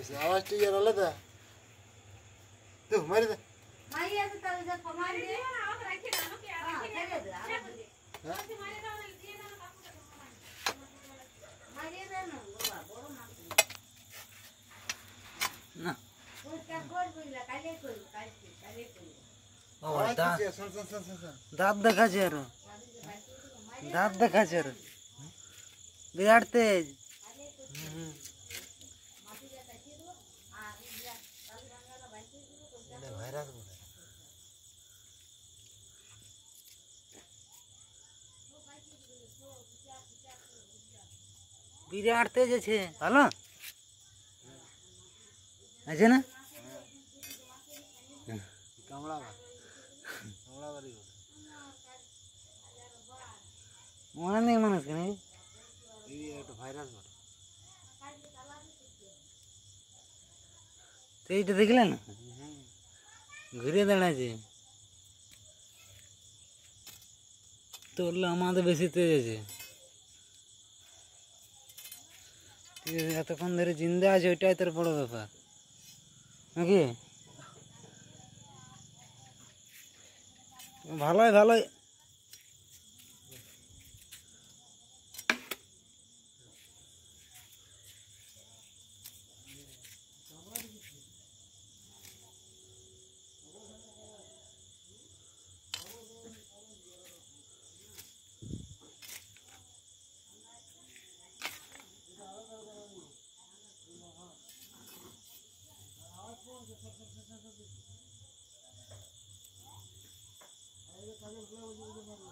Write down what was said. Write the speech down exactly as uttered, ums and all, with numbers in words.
বসে আওয়াজটা ইয়ার আলাদা তো মারি দে মারি আছে তাহলে যা কমাই দে আওয়াজ রাখি না আমাকে রাখি না মারি মারি দাও না দিয়ে দাও কাকুটা মারি দে না বাবা বড় মাছ না ওই কাকর বইলা কালে কই কালে কালে কই ও দাঁত দাঁত দেখাছে আর দাঁত দেখাছে আর বিরাট তেজ ভাইরাস বিরাট তেজ আছে ভালো আছে না কামড়া কামড়া বাড়ি মনে নেই মানুষ কেন এই একটা ভাইরাস বটে এইটা দেখলেন ঘুরে দাঁড়াচ্ছে তোরলে আমাদের বেশি তেজ আছে এতক্ষণ ধরে জিন্দা আছে ওইটাই তোর বড় ব্যাপার নাকি ভালোই ভালোই Thank you.